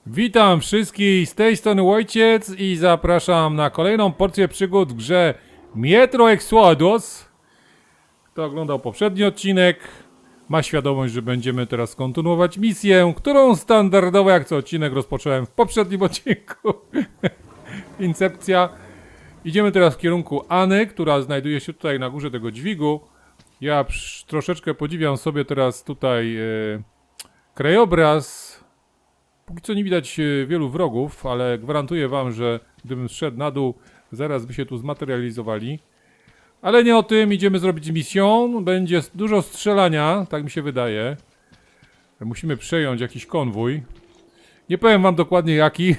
Witam wszystkich, z tej strony Wojciec i zapraszam na kolejną porcję przygód w grze Metro Exodus. Kto oglądał poprzedni odcinek, ma świadomość, że będziemy teraz kontynuować misję, którą standardowo jak co odcinek rozpocząłem w poprzednim odcinku. Incepcja. Idziemy teraz w kierunku Anny, która znajduje się tutaj na górze tego dźwigu. Ja troszeczkę podziwiam sobie teraz tutaj krajobraz. Póki co nie widać wielu wrogów, ale gwarantuję wam, że gdybym zszedł na dół, zaraz by się tu zmaterializowali. Ale nie o tym, idziemy zrobić misję. Będzie dużo strzelania, tak mi się wydaje. Musimy przejąć jakiś konwój. Nie powiem wam dokładnie jaki.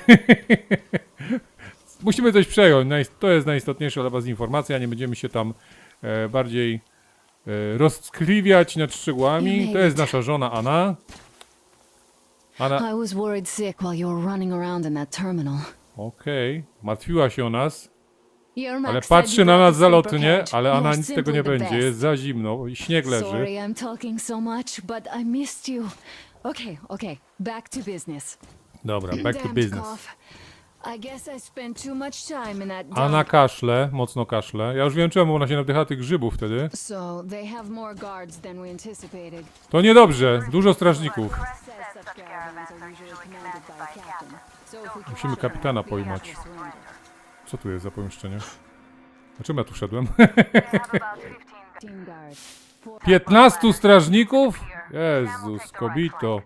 Musimy coś przejąć, to jest najistotniejsza dla was informacja. Nie będziemy się tam bardziej roztkliwiać nad szczegółami. To jest nasza żona Anna. I was worried sick while you were running around in that terminal. Okej, martwiła się o nas, Yermak ale said patrzy you na brought nas the zalotnie, sleeper hedge. ale Anna You're nic z tego simply nie the będzie, best. jest za zimno i śnieg leży. Sorry I'm talking so much, but I missed you. Okay, back to business. Dobra, back to Damned business. cough. I guess I spent too much time in that Anna dump. kaszle, mocno kaszle. Ja już wiem czemu, ona się nadycha tych grzybów wtedy. So they have more guards than we anticipated. To niedobrze, dużo strażników. Says such caravans are usually commanded by a captain. So if we Musimy capture kapitana them, we have pojmać. to surrender. Co tu jest za pomieszczenie? Dlaczego ja tu szedłem? 15 guards. 15 strażników? Jezus, kobito.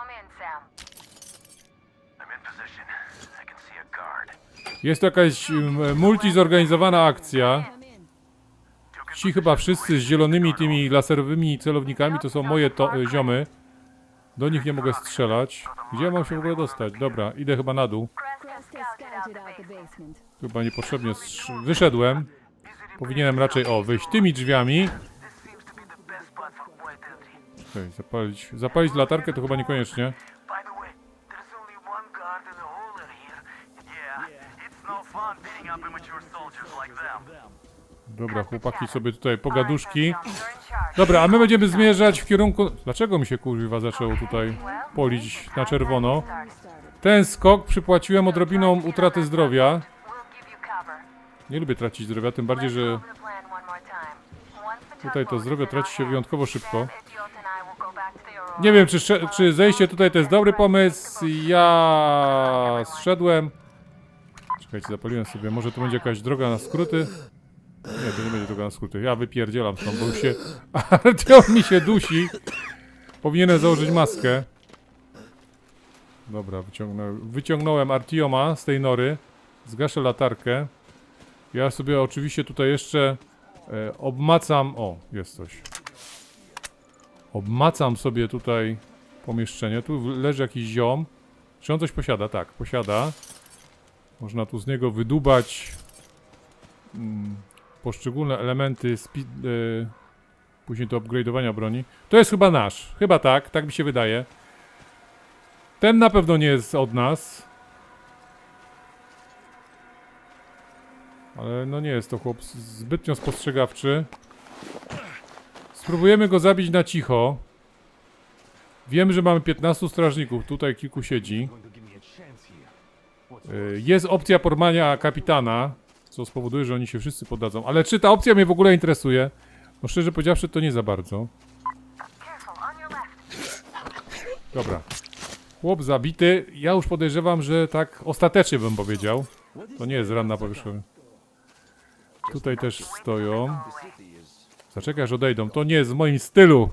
Jest to jakaś multizorganizowana akcja. Ci chyba wszyscy z zielonymi tymi laserowymi celownikami to są moje ziomy. Do nich nie mogę strzelać. Gdzie mam się w ogóle dostać? Dobra, idę chyba na dół. Crest has scouted out the basement. Chyba niepotrzebnie wyszedłem. Powinienem raczej, wyjść tymi drzwiami. Okej, zapalić latarkę to chyba niekoniecznie. Dobra, chłopaki sobie tutaj pogaduszki. Dobra, a my będziemy zmierzać w kierunku... Dlaczego mi się kurwa zaczęło tutaj polić na czerwono? Ten skok przypłaciłem odrobiną utraty zdrowia. Nie lubię tracić zdrowia, tym bardziej, że tutaj to zdrowie traci się wyjątkowo szybko. Nie wiem, czy zejście tutaj to jest dobry pomysł. Ja zszedłem. Czekajcie, zapaliłem sobie. Może to będzie jakaś droga na skróty? Nie, to nie będzie droga na skróty. Ja wypierdzielam stąd, bo już się... Artyom mi się dusi. Powinienem założyć maskę. Dobra, wyciągnąłem Artioma z tej nory. Zgaszę latarkę. Ja sobie oczywiście tutaj jeszcze obmacam... O, jest coś. Obmacam sobie tutaj pomieszczenie. Tu leży jakiś ziom. Czy on coś posiada? Tak, posiada. Można tu z niego wydubać poszczególne elementy później do upgrade'owania broni. To jest chyba nasz. Chyba tak mi się wydaje. Ten na pewno nie jest od nas. Ale no nie jest to chłop zbytnio spostrzegawczy. Spróbujemy go zabić na cicho. Wiem, że mamy 15 strażników. Tutaj kilku siedzi. Jest opcja porwania kapitana, co spowoduje, że oni się wszyscy poddadzą. Ale czy ta opcja mnie w ogóle interesuje? No szczerze powiedziawszy, to nie za bardzo. Dobra. Chłop zabity. Ja już podejrzewam, że tak ostatecznie bym powiedział. To nie jest ran na powierzchni. Tutaj też stoją. Zaczekaj, aż odejdą. To nie jest w moim stylu.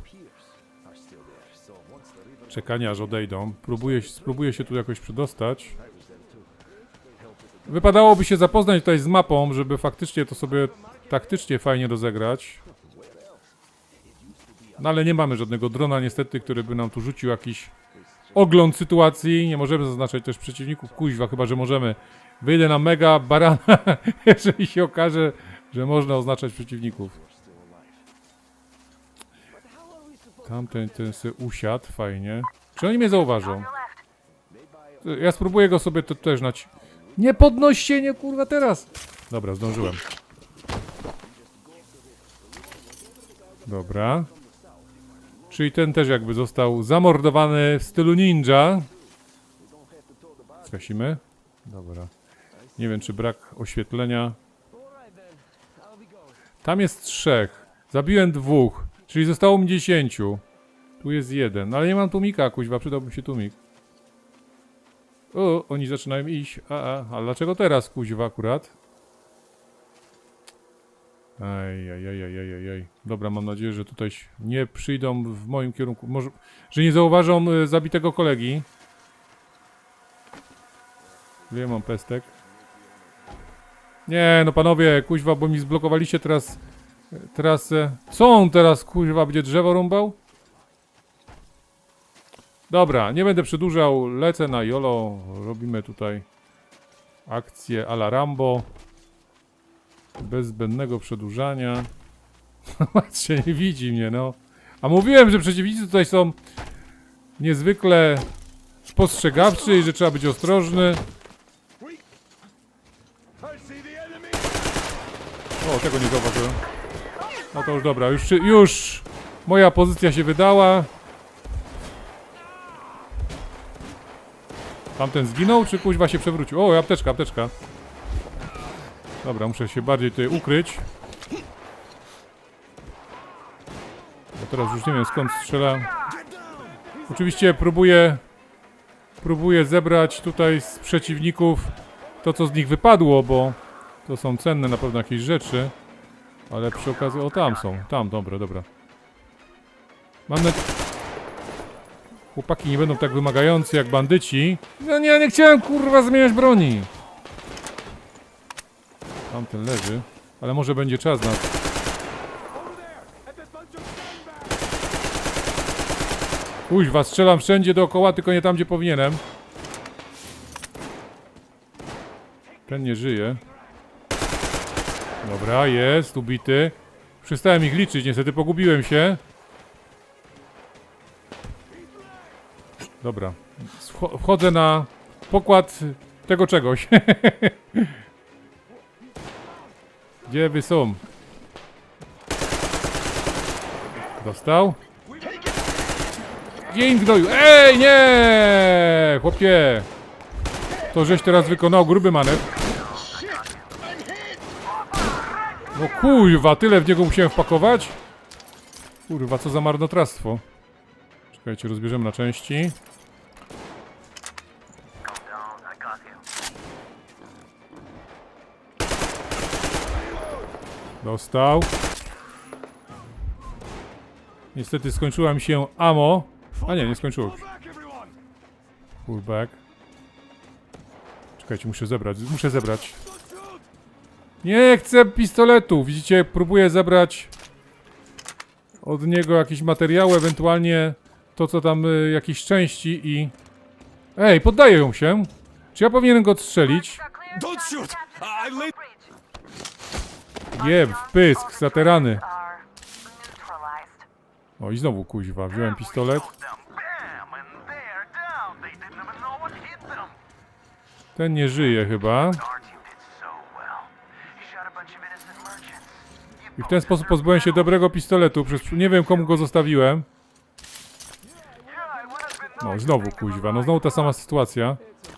Czekania, aż odejdą. Spróbuję się tu jakoś przedostać. Wypadałoby się zapoznać tutaj z mapą, żeby faktycznie to sobie taktycznie fajnie rozegrać. No ale nie mamy żadnego drona niestety, który by nam tu rzucił jakiś ogląd sytuacji. Nie możemy zaznaczać też przeciwników. Kuźwa, chyba że możemy. Wyjdę na mega barana, jeżeli się okaże, że można oznaczać przeciwników. Tamten sobie usiadł, fajnie. Czy oni mnie zauważą? Ja spróbuję go sobie to też Nie podnoś się, nie kurwa teraz! Dobra, zdążyłem. Dobra. Czyli ten też jakby został zamordowany w stylu ninja. Gasimy. Dobra. Nie wiem, czy brak oświetlenia. Tam jest 3. Zabiłem 2. Czyli zostało mi 10. Tu jest 1. Ale nie mam tłumika, kuźwa. Przydałby się tłumik. O, oni zaczynają iść. A dlaczego teraz, kuźwa, akurat? Ajajajajajaj. Dobra, mam nadzieję, że tutaj nie przyjdą w moim kierunku. Może, że nie zauważą zabitego kolegi. Wiem, mam pestek. Nie, no panowie, kuźwa, bo mi zblokowaliście teraz trasę. Są teraz, kuźwa, będzie drzewo rąbał? Dobra, nie będę przedłużał, lecę na YOLO. Robimy tutaj akcję a la Rambo. Bez zbędnego przedłużania. Patrzcie, nie widzi mnie, no. A mówiłem, że przeciwnicy tutaj są niezwykle spostrzegawczy i że trzeba być ostrożny. O, tego nie zauważyłem. No to już dobra, już moja pozycja się wydała. Tamten zginął, czy kuźwa się przewrócił? O, apteczka, apteczka. Dobra, muszę się bardziej tutaj ukryć. Bo teraz już nie wiem, skąd strzela. Oczywiście próbuję zebrać tutaj z przeciwników to, co z nich wypadło, bo to są cenne na pewno jakieś rzeczy. Ale przy okazji... O, tam są. Tam, dobra, dobra. Mam nadzieję... Chłopaki nie będą tak wymagający jak bandyci. No nie, nie chciałem, kurwa, zmieniać broni. Tamten leży. Ale może będzie czas na... Kuźwa, strzelam wszędzie dookoła, tylko nie tam, gdzie powinienem. Ten nie żyje. Dobra, jest, ubity. Przestałem ich liczyć, niestety pogubiłem się. Dobra. Wchodzę na pokład tego czegoś. Gdzie wy są? Dostał? Gin gnoju. Ej, nie! Chłopie! To żeś teraz wykonał gruby manewr. No kurwa, tyle w niego musiałem wpakować? Kurwa, co za marnotrawstwo. Czekajcie, rozbierzemy na części. Dostał. Niestety skończyła mi się ammo. A nie, nie skończyło się. Pullback. Czekajcie, muszę zebrać. Nie chcę pistoletu. Widzicie, próbuję zebrać od niego jakieś materiały, ewentualnie to, co tam, jakieś części i... Ej, poddaję ją się. Czy ja powinienem go odstrzelić? Jeb, w pysk, zaterany. O, i znowu kuźwa, wziąłem pistolet. Ten nie żyje chyba. I w ten sposób pozbyłem się dobrego pistoletu. Nie wiem, komu go zostawiłem. No, znowu kuźwa, no znowu ta sama sytuacja.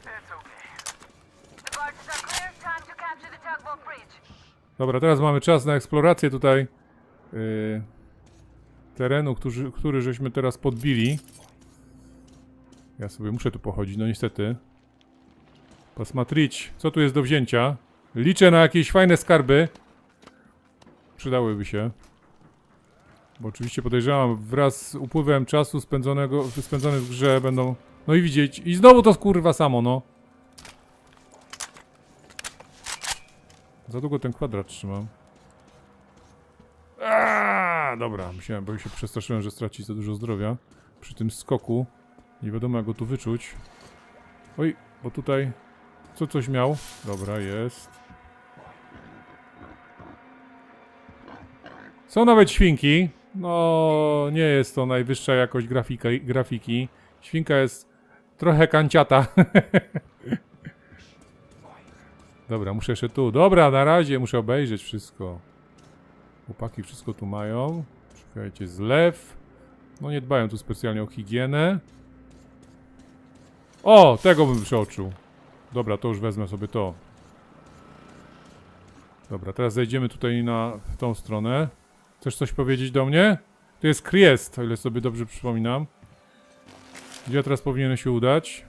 Dobra, teraz mamy czas na eksplorację tutaj terenu, który żeśmy teraz podbili. Ja sobie muszę tu pochodzić, no niestety. Posmatrić, co tu jest do wzięcia. Liczę na jakieś fajne skarby. Przydałyby się. Bo oczywiście podejrzewam, wraz z upływem czasu spędzony w grze będą... No i widzieć. I znowu to kurwa samo, no. Za długo ten kwadrat trzymam. Dobra, myślałem, bo się przestraszyłem, że straci za dużo zdrowia. Przy tym skoku. Nie wiadomo, jak go tu wyczuć. Oj, bo tutaj... Co coś miał? Dobra, jest. Są nawet świnki. No, nie jest to najwyższa jakość grafiki. Świnka jest trochę kanciata. Dobra, muszę jeszcze tu. Dobra, na razie muszę obejrzeć wszystko. Chłopaki wszystko tu mają. Czekajcie, zlew. No nie dbają tu specjalnie o higienę. O, tego bym przeoczył. Dobra, to już wezmę sobie to. Dobra, teraz zejdziemy tutaj w tą stronę. Chcesz coś powiedzieć do mnie? To jest Kriest, o ile sobie dobrze przypominam. Gdzie ja teraz powinienem się udać?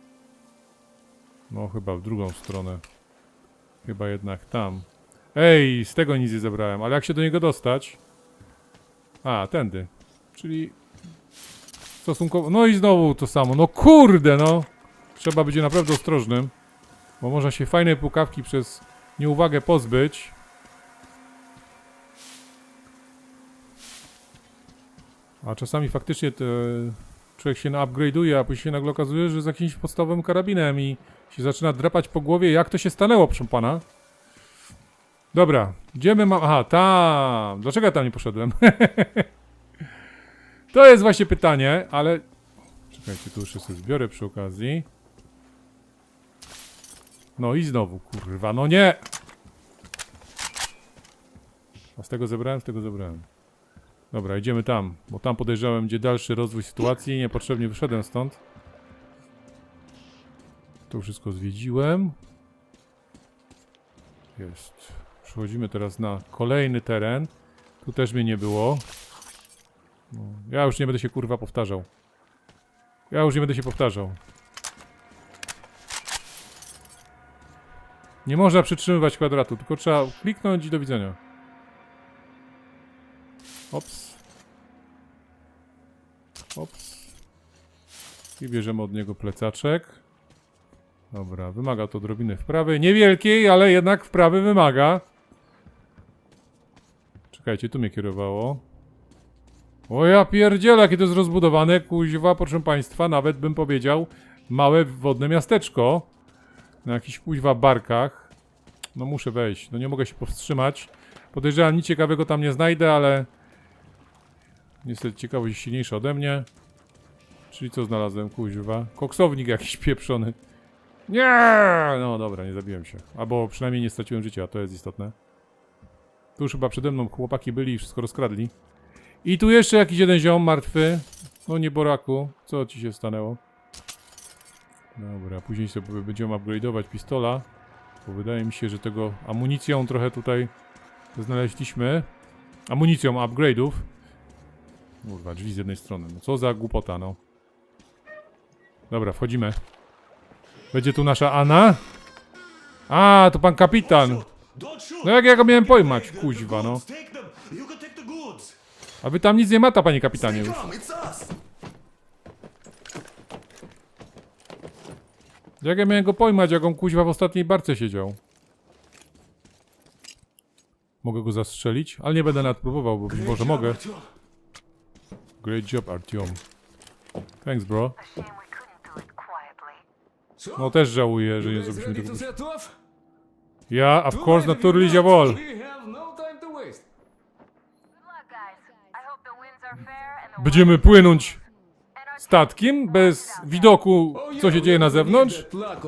No chyba w drugą stronę. Chyba jednak tam. Ej, z tego nic nie zebrałem, ale jak się do niego dostać? A, tędy. Czyli... stosunkowo... No i znowu to samo. No kurde, no! Trzeba być naprawdę ostrożnym. Bo można się fajnej pukawki przez nieuwagę pozbyć. A czasami faktycznie człowiek się upgrade'uje, a później się nagle okazuje, że z jakimś podstawowym karabinem i się zaczyna drapać po głowie. Jak to się stanęło, proszę pana? Dobra, gdzie my mamy... Aha, tam! Dlaczego ja tam nie poszedłem? To jest właśnie pytanie, ale... Czekajcie, tu już sobie zbiorę przy okazji. No i znowu, kurwa, no nie! A z tego zebrałem? Z tego zebrałem. Dobra, idziemy tam, bo tam podejrzewałem, będzie dalszy rozwój sytuacji. Niepotrzebnie wyszedłem stąd. To wszystko zwiedziłem. Jest. Przechodzimy teraz na kolejny teren. Tu też mnie nie było. No, ja już nie będę się kurwa powtarzał. Ja już nie będę się powtarzał. Nie można przytrzymywać kwadratu, tylko trzeba kliknąć i do widzenia. Ops. Ops. I bierzemy od niego plecaczek. Dobra, wymaga to odrobiny wprawy. Niewielkiej, ale jednak wprawy wymaga. Czekajcie, tu mnie kierowało. O ja pierdzielę, jakie to jest rozbudowane, kuźwa, proszę państwa, nawet bym powiedział małe wodne miasteczko. Na jakichś kuźwa barkach. No muszę wejść, no nie mogę się powstrzymać. Podejrzewam, nic ciekawego tam nie znajdę, ale... Niestety ciekawość jest silniejsza ode mnie. Czyli co znalazłem, kuźwa? Koksownik jakiś pieprzony. Nie! No dobra, nie zabiłem się. Albo przynajmniej nie straciłem życia, to jest istotne. Tu już chyba przede mną chłopaki byli i wszystko rozkradli. I tu jeszcze jakiś jeden ziom martwy. No nieboraku, co ci się stanęło? Dobra, później sobie będziemy upgrade'ować pistola. Bo wydaje mi się, że tego amunicją trochę tutaj znaleźliśmy. Amunicją upgrade'ów. Kurwa, drzwi z jednej strony. No co za głupota, no. Dobra, wchodzimy. Będzie tu nasza Anna. A, to pan kapitan. No jak ja go miałem pojmać, kuźwa, no. A wy tam nic nie mata, panie kapitanie już. Jak ja miałem go pojmać, jak on kuźwa w ostatniej barce siedział? Mogę go zastrzelić? Ale nie będę nawet próbował, bo być może mogę. Great job, Artyom. Thanks, bro. No też żałuję, że nie zrobiliśmy tego. Ja, of course, naturally, jawohl. Będziemy płynąć statkiem, bez widoku, co się dzieje na zewnątrz?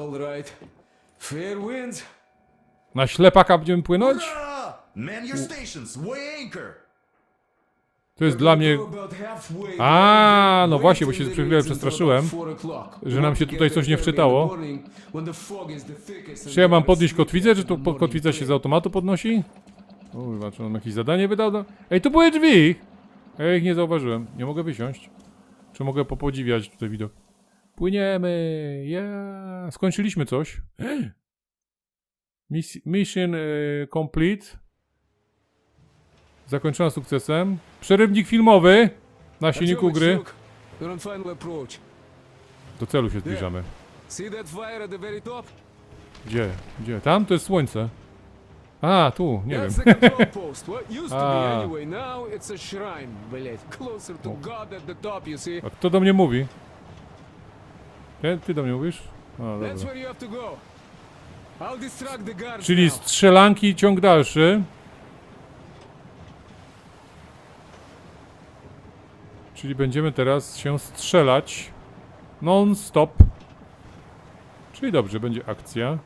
Na ślepaka będziemy płynąć? To jest dla mnie... A, no właśnie, bo się przez chwilę przestraszyłem, że nam się tutaj coś nie wczytało. Czy ja mam podnieść kotwicę, czy to kotwica się z automatu podnosi? Kurwa, czy on jakieś zadanie wydał? Ej, tu były drzwi! Ja ich nie zauważyłem. Nie mogę wysiąść. Czy mogę popodziwiać tutaj widok? Płyniemy! Yeah. Skończyliśmy coś. Mission complete. Zakończona sukcesem. Przerywnik filmowy na silniku gry. Do celu się zbliżamy. Gdzie? Gdzie? Tam to jest słońce. A, tu, nie wiem. A kto do mnie mówi? Ty do mnie mówisz? A, dobra. Czyli strzelanki, ciąg dalszy. Czyli będziemy teraz się strzelać non-stop. Czyli dobrze, będzie akcja.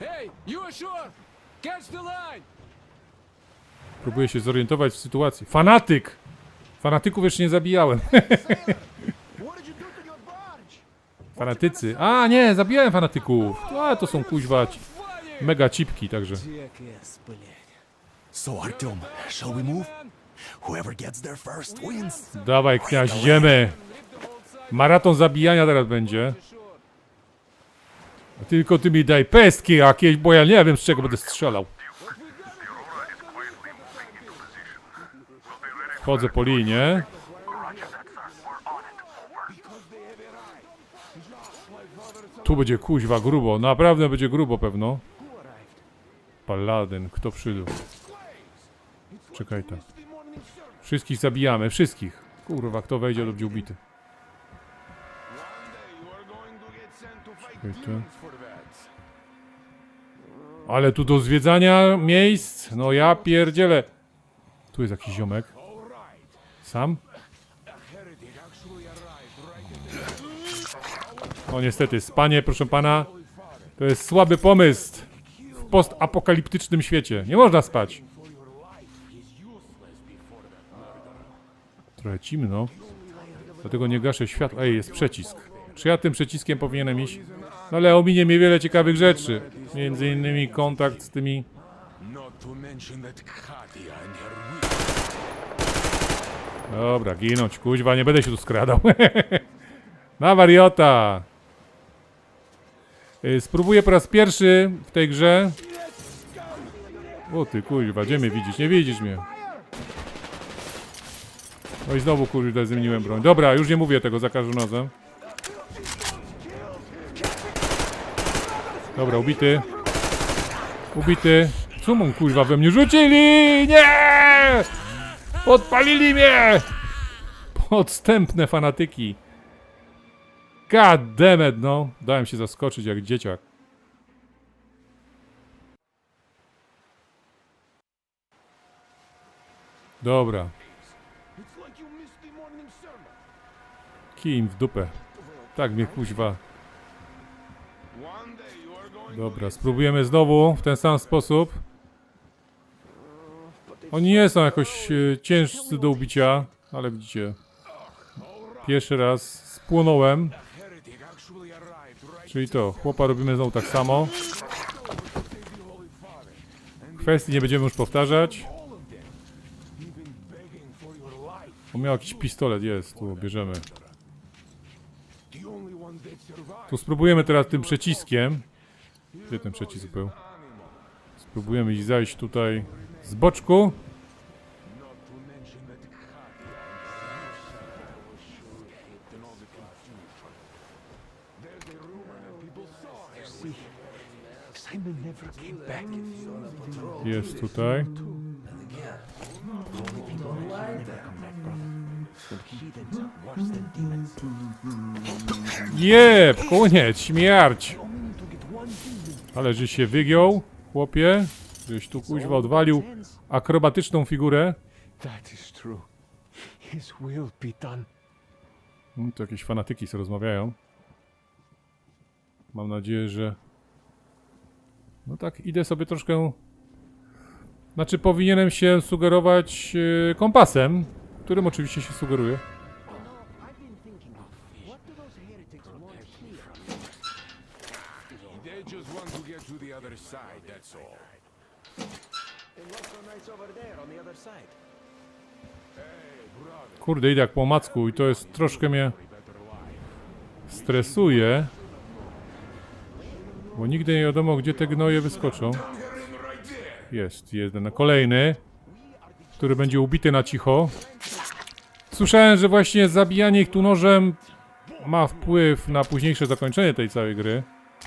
Próbuję się zorientować w sytuacji. Fanatyk! Fanatyków jeszcze nie zabijałem. Fanatycy. A nie, zabijałem fanatyków. A to są kuźwa mega cipki, także. So Artyom, shall we move? Whoever gets there first wins. Dawaj, kniaź, idziemy. Maraton zabijania teraz będzie. A tylko ty mi daj pestki jakieś, bo ja nie wiem, z czego będę strzelał. Wchodzę po linie. Tu będzie kuźwa grubo, naprawdę będzie grubo pewno. Paladyn, kto przyszedł? Czekaj tam. Wszystkich zabijamy, wszystkich. Kurwa, kto wejdzie, to będzie ubity. Czekaj tu. Ale tu do zwiedzania miejsc, no ja pierdzielę. Tu jest jakiś ziomek. Sam? No niestety, spanie, proszę pana, to jest słaby pomysł w postapokaliptycznym świecie. Nie można spać. Trochę cimno, dlatego nie gaszę światła. Ej, jest przycisk. Czy ja tym przyciskiem powinienem iść? No ale ominie mnie wiele ciekawych rzeczy. Między innymi kontakt z tymi... Dobra, ginąć, kuźwa, nie będę się tu skradał. Na wariota! Spróbuję po raz pierwszy w tej grze. O ty kuźwa, gdzie mnie widzisz? Nie widzisz mnie. No i znowu kurde zmieniłem broń. Dobra, już nie mówię tego za każdym razem. Dobra, ubity. Ubity. Co mu kuźwa we mnie rzucili? Nie! Podpalili mnie! Podstępne fanatyki. God damn it, no. Dałem się zaskoczyć jak dzieciak. Dobra. Kij im w dupę. Tak mnie kuźwa. Dobra, spróbujemy znowu w ten sam sposób. Oni nie są jakoś ciężcy do ubicia, ale widzicie. Pierwszy raz spłonąłem. Czyli to, chłopa robimy znowu tak samo. Kwestii nie będziemy już powtarzać. On miał jakiś pistolet, jest, tu bierzemy. Tu spróbujemy teraz tym przyciskiem. Gdzie ten przycisk był? Spróbujemy ich zajść tutaj z boczku. Jest tutaj. Jeb, koniec, śmierć. Ale że się wygiął, chłopie. Żeś tu kuźwa odwalił akrobatyczną figurę. Tu jakieś fanatyki sobie rozmawiają. Mam nadzieję, że... No tak, idę sobie troszkę... Znaczy powinienem się sugerować kompasem, którym oczywiście się sugeruje. Kurde, idę jak po omacku i to jest troszkę mnie stresuje. Bo nigdy nie wiadomo, gdzie te gnoje wyskoczą. Jest jeden kolejny, który będzie ubity na cicho. Słyszałem, że właśnie zabijanie ich tu nożem ma wpływ na późniejsze zakończenie tej całej gry.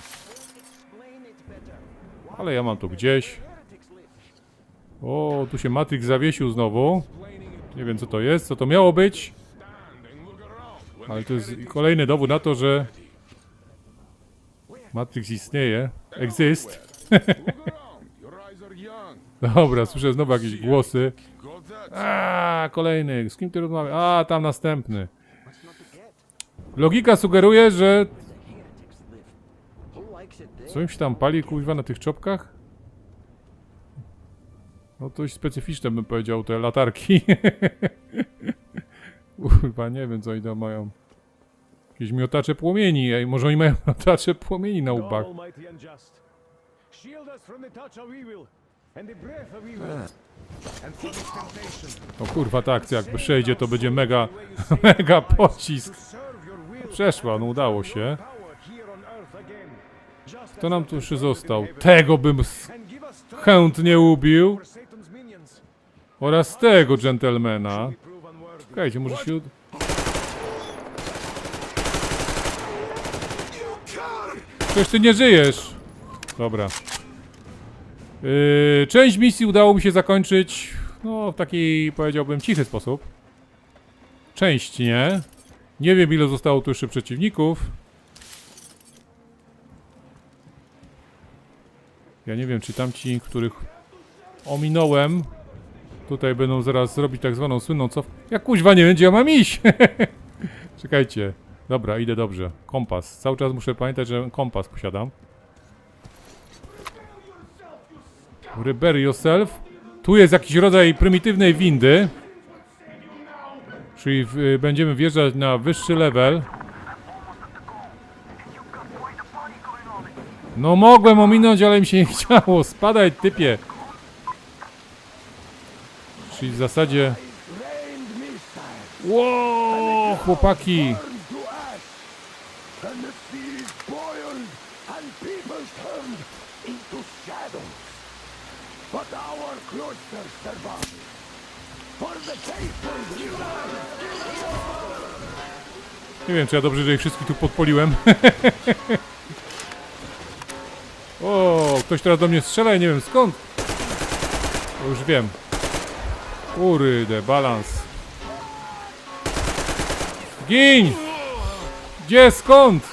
Ale ja mam to gdzieś. O, tu się Matrix zawiesił znowu. Nie wiem co to jest, co to miało być. Ale to jest kolejny dowód na to, że Matrix istnieje. Exist. Dobra, słyszę znowu jakieś głosy. A, kolejny. Z kim ty rozmawiasz? A, tam następny. Logika sugeruje, że... Co im się tam pali, kuźwa, na tych czopkach? No coś specyficzne bym powiedział, te latarki. Kurwa, nie wiem co oni tam mają. Jakieś miotacze płomieni. Ej, może oni mają miotacze płomieni na łbach. O kurwa, ta akcja jakby przejdzie, to będzie mega, mega pocisk. Przeszła, no udało się. Kto nam tu jeszcze został? Tego bym chętnie ubił. Oraz tego dżentelmena. Czekajcie, może się... Przecież ty nie żyjesz. Dobra. Część misji udało mi się zakończyć, no w taki, powiedziałbym, cichy sposób. Część nie. Nie wiem, ile zostało tu jeszcze przeciwników. Ja nie wiem, czy tamci, których ominąłem, tutaj będą zaraz robić tak zwaną słynną Jak kuźwa nie będzie, ja mam iść! Czekajcie. Dobra, idę dobrze. Kompas. Cały czas muszę pamiętać, że kompas posiadam. Repair yourself. Tu jest jakiś rodzaj prymitywnej windy. Czyli będziemy wjeżdżać na wyższy level. No mogłem ominąć, ale mi się nie chciało. Spadaj, typie. Czyli w zasadzie... Ło, chłopaki. Nie wiem, czy ja dobrze, że ich wszystkich tu podpoliłem. O, ktoś teraz do mnie strzela i nie wiem skąd. To już wiem. Kurde, balans. Gin! Gdzie, skąd?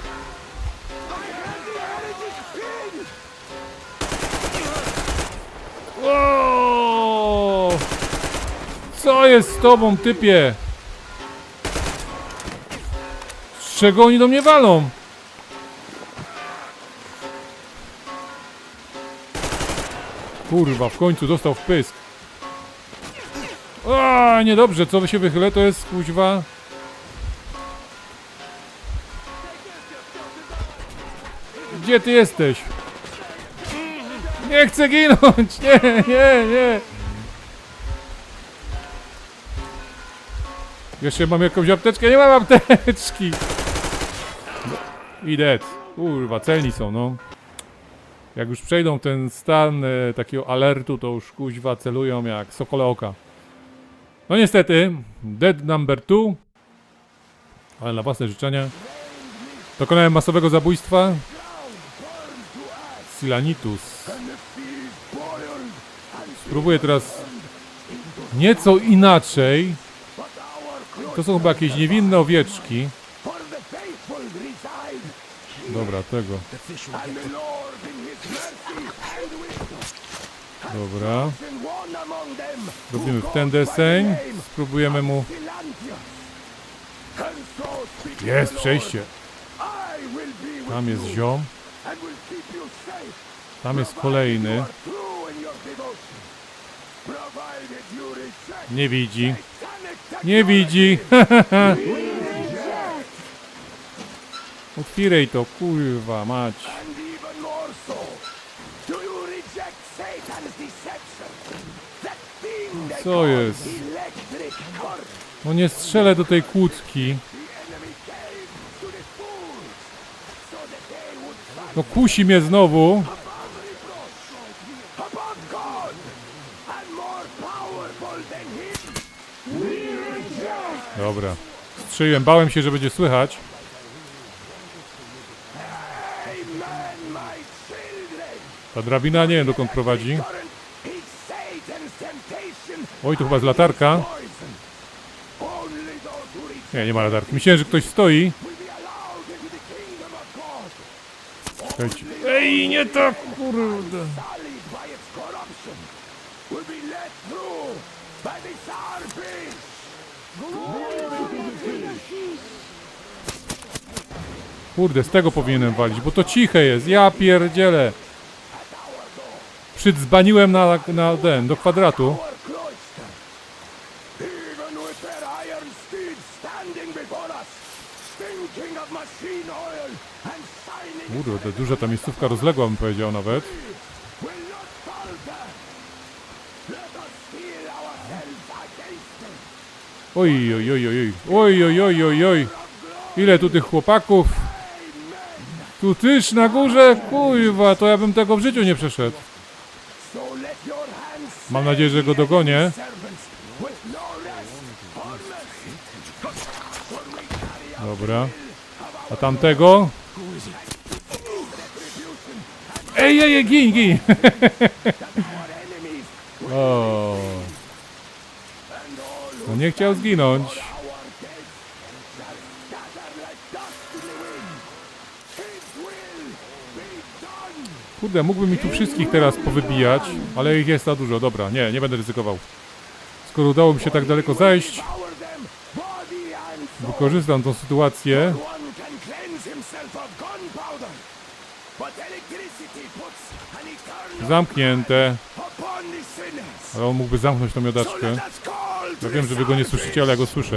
O! Co jest z tobą, typie? Z czego oni do mnie walą? Kurwa, w końcu dostał w pysk. O, niedobrze, co się wychylę, to jest kuźwa. Gdzie ty jesteś? Nie chcę ginąć! Nie! Jeszcze mam jakąś apteczkę? Nie mam apteczki! I dead. Kurwa, celni są, no. Jak już przejdą ten stan takiego alertu, to już kuźwa celują jak sokole oka. No niestety, dead number 2. Ale na własne życzenia. Dokonałem masowego zabójstwa. Silanitus. Spróbuję teraz nieco inaczej. To są chyba jakieś niewinne owieczki. Dobra, tego. Dobra. Robimy w ten deseń. Spróbujemy mu... Jest przejście. Tam jest ziom. Tam jest kolejny. Nie widzi. Nie widzi. Otwieraj to, kurwa mać. Co jest? No nie strzelę do tej kłódki. No kusi mnie znowu. Dobra. Strzeliłem, bałem się, że będzie słychać. Ta drabina nie wiem dokąd prowadzi. Oj, tu chyba z latarka. Nie, nie ma latarki. Myślałem, że ktoś stoi. Czekajcie. Ej, nie tak, kurde. Kurde, z tego powinienem walić, bo to ciche jest. Ja pierdzielę. Przydzbaniłem na ten, do kwadratu. Duża ta miejscówka, rozległa bym powiedział nawet. Oj, oj, oj, oj, oj, oj, oj, oj, oj. Ile tu tych chłopaków? Tu tyż na górze? Kurwa, to ja bym tego w życiu nie przeszedł. Mam nadzieję, że go dogonię. Dobra. A tamtego? Ej, ej, ej, gin, gin! O. No nie chciał zginąć. Kurde, mógłbym mi tu wszystkich teraz powybijać, ale ich jest za dużo. Dobra, nie będę ryzykował. Skoro udało mi się tak daleko zajść, wykorzystam tą sytuację. Zamknięte. Ale on mógłby zamknąć tą miodaczkę. Ja wiem, że wy go nie słyszycie, ale ja go słyszę.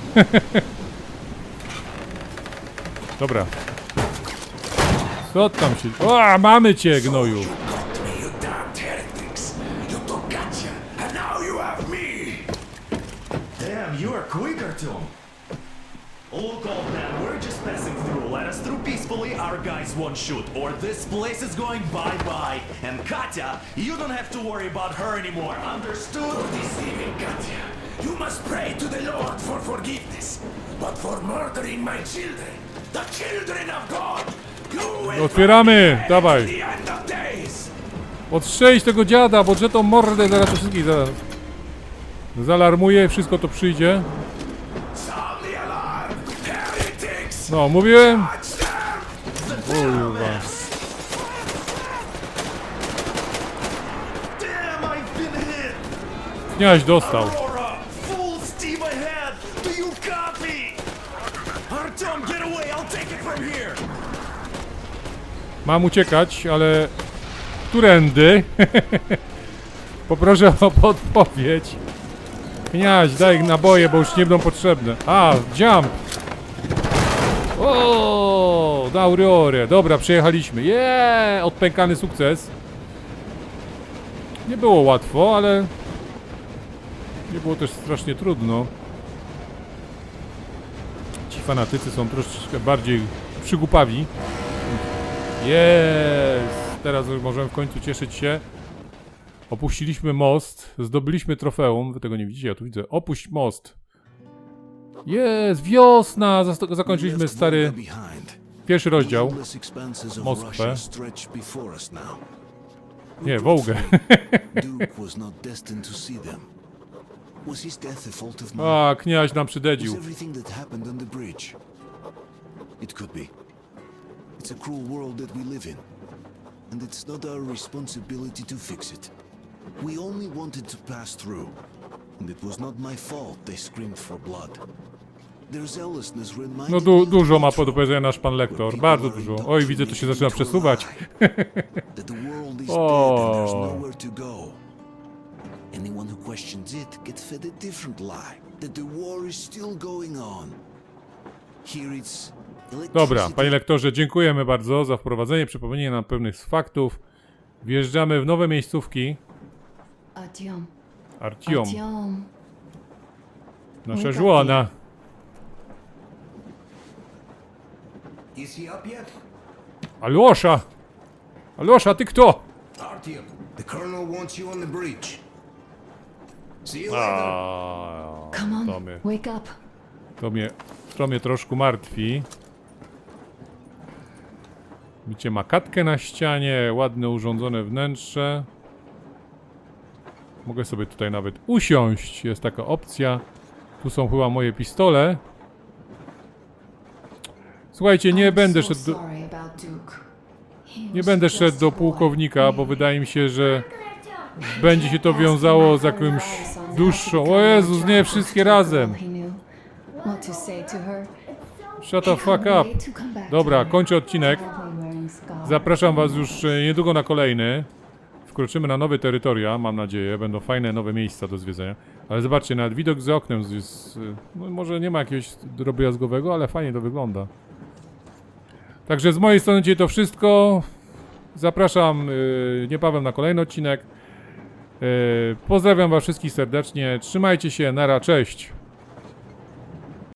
Dobra. Co tam się... O, mamy cię, gnoju! Damn, you are quicker, Tom. Look, old man, we're just passing through. Let us through peacefully. Our guys won't shoot, or this place is going bye-bye. And Katya, you don't have to worry about her anymore. Understood? Deceiving Katya. You must pray to the Lord for forgiveness. But for murdering my children, the children of God, you will Otwieramy! Dawaj! the end of days. Odstrzelić tego dziada, bo że tą mordę zaraz to wszystkich zalarmuje, wszystko to przyjdzie. Sound the alarm, heretics. No, mówiłem? Touch them. Kurwa. Damn, I've been hit. Kniaź dostał. Aurora, full steam ahead. Do you copy? Artyom, get away. I'll take it from here. Mam uciekać, ale... Którędy? Poproszę o podpowiedź. Kniaź, daj naboje, bo już nie będą potrzebne. A, jump! O, na Aurorę. Dobra, przejechaliśmy. Odpękany sukces. Nie było łatwo, ale... Nie było też strasznie trudno. Ci fanatycy są troszeczkę bardziej przygłupawi. Jest! Teraz już możemy w końcu cieszyć się. Opuściliśmy most, zdobyliśmy trofeum. Wy tego nie widzicie, ja tu widzę. Opuść most. Jest, wiosna! Zakończyliśmy stary pierwszy rozdział. Moskwę. Nie, Wołgę. A, kniaź nam przydedził. It's a cruel world that we live in, and it's not our responsibility to fix it. We only wanted to pass through, and it was not my fault they screamed for blood. Their zealousness reminded No dużo ma do powiedzenia nasz pan lektor, bardzo dużo. Oj, widzę, to się zaczyna przesuwać. that the world is dead and there's nowhere to go. Anyone who questions it gets fed a different lie, that the war is still going on. Here it's Dobra, panie lektorze, dziękujemy bardzo za wprowadzenie, przypomnienie nam pewnych faktów. Wjeżdżamy w nowe miejscówki. Artyom. Artyom, Artyom. nasza żłona. Is he up yet? Alosza! Alosza, ty kto? Artyom, the colonel wants you on the bridge. See you later. Come on, To mnie, wake up. to mnie troszkę martwi. Widzicie, ma katkę na ścianie, ładne urządzone wnętrze. Mogę sobie tutaj nawet usiąść, jest taka opcja. Tu są chyba moje pistole. Słuchajcie, nie będę szedł do pułkownika, bo wydaje mi się, że będzie się to wiązało z jakąś dłuższą... O Jezus, nie, wszystkie razem. Shut the fuck up. Dobra, kończę odcinek. Zapraszam was już niedługo na kolejny. Wkroczymy na nowe terytoria, mam nadzieję. Będą fajne nowe miejsca do zwiedzenia. Ale zobaczcie, nawet widok za oknem jest... No, może nie ma jakiegoś drobiazgowego, ale fajnie to wygląda. Także z mojej strony dzisiaj to wszystko. Zapraszam niebawem na kolejny odcinek. Pozdrawiam was wszystkich serdecznie. Trzymajcie się, nara, cześć.